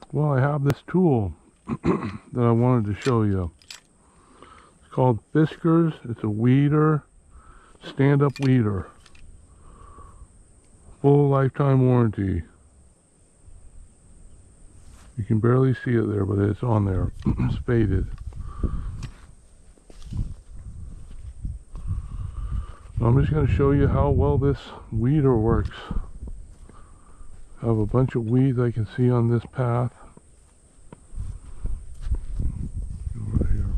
Well, I have this tool that I wanted to show you. It's called Fiskars. It's a weeder, stand-up weeder. Full lifetime warranty. You can barely see it there, but it's on there. It's faded. I'm just going to show you how well this weeder works. I have a bunch of weeds I can see on this path. Right here.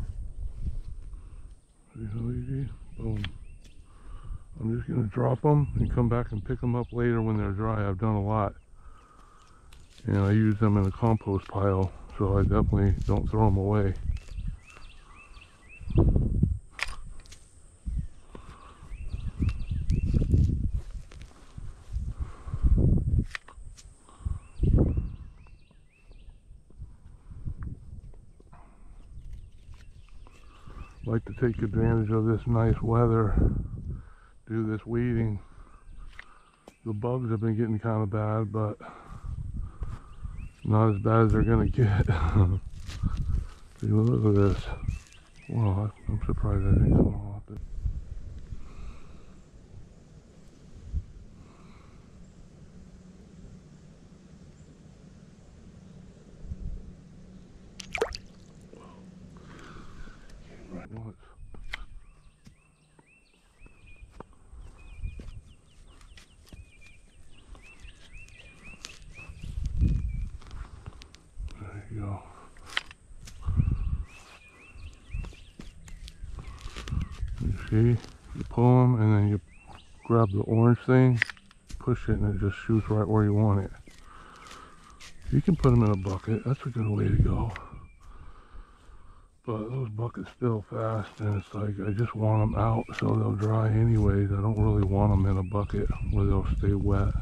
See how easy? Boom. I'm just going to drop them and come back and pick them up later when they're dry. I've done a lot. And I use them in a compost pile, so I definitely don't throw them away. Like to take advantage of this nice weather, do this weeding. The bugs have been getting kind of bad, but not as bad as they're gonna get. See, look at this. Well, I'm surprised I didn't come off it. Right once. There you go. You see, you pull them and then you grab the orange thing, push it, and it just shoots right where you want it. You can put them in a bucket. That's a good way to go. But those buckets fill fast, and it's like I just want them out so they'll dry anyways. I don't really want them in a bucket where they'll stay wet.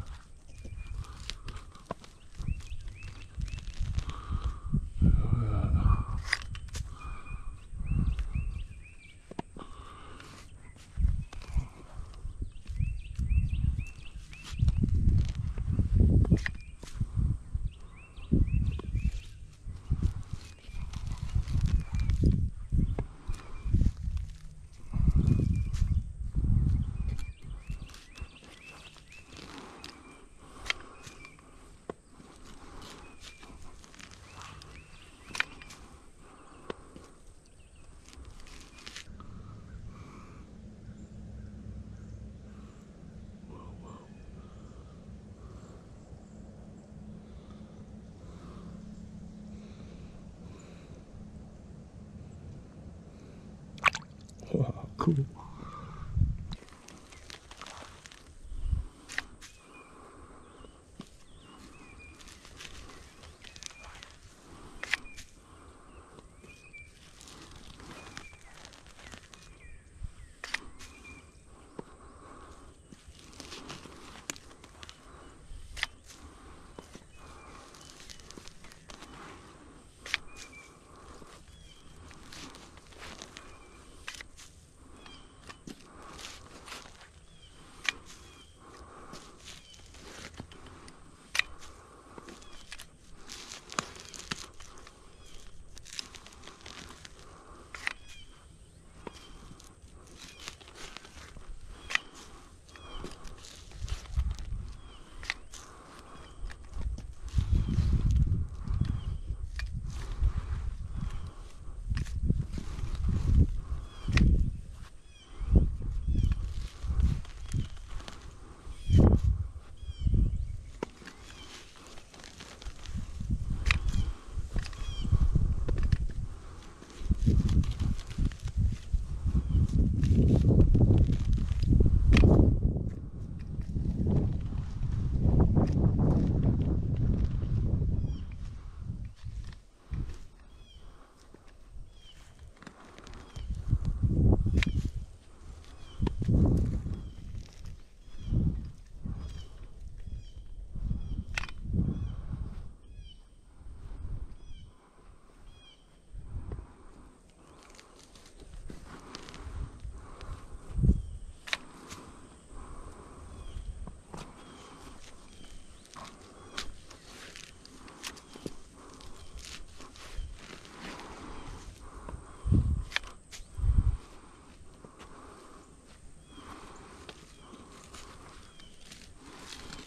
Wow, cool.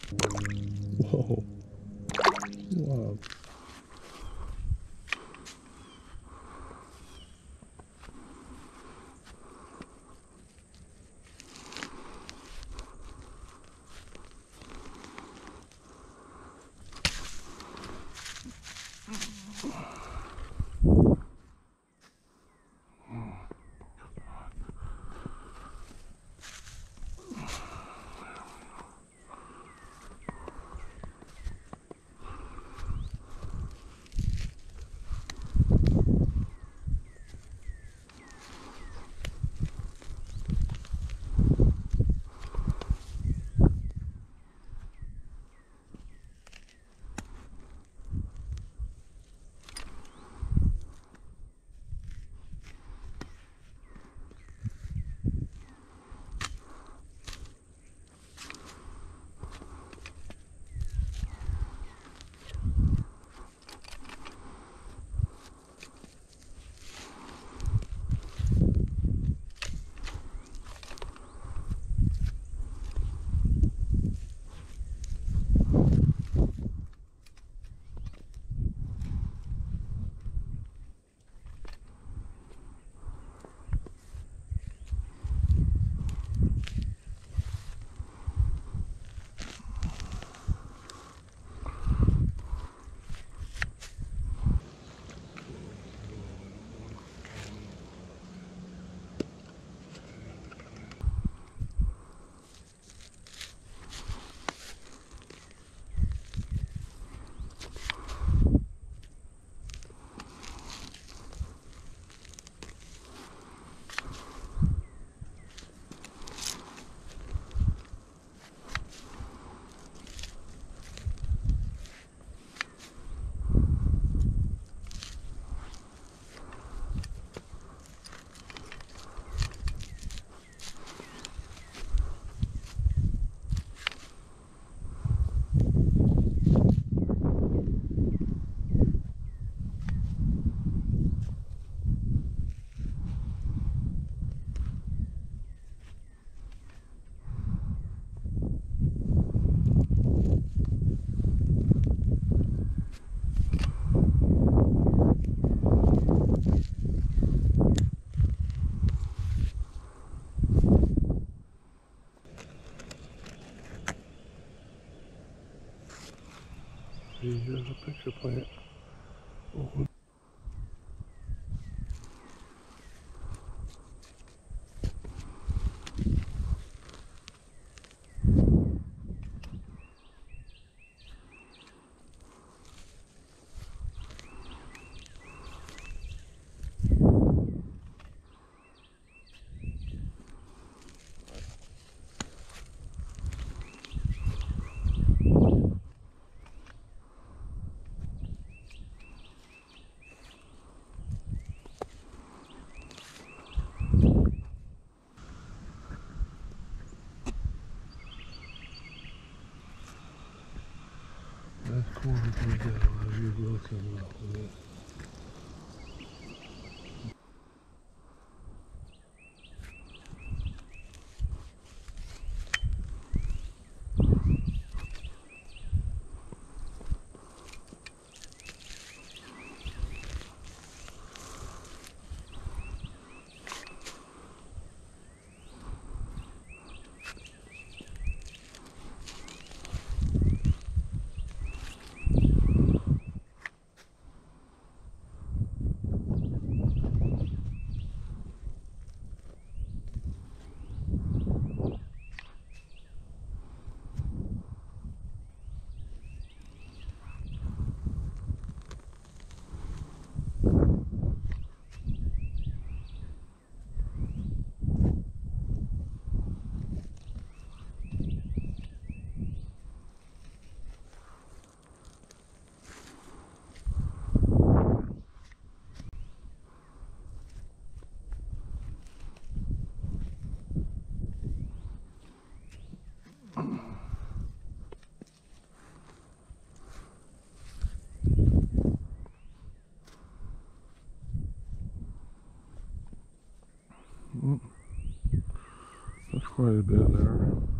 Whoa. Wow. See, here's a picture plant. Oh. That's cool to do that while you're looking up with it. That's quite a bit there.